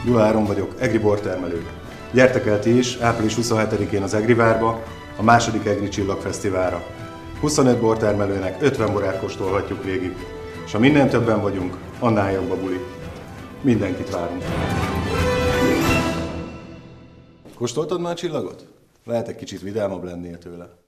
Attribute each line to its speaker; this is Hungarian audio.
Speaker 1: Gyula vagyok, egri bortermelő. Gyertek el ti is április 27-én az Egri várba, a második Egri Csillagfesztiválra. 25 bortermelőnek 50 borát kóstolhatjuk végig. És ha minél többen vagyunk, annál jobb a buli. Mindenkit várunk. Kóstoltad már a csillagot? Lehet egy kicsit vidámabb lennél tőle.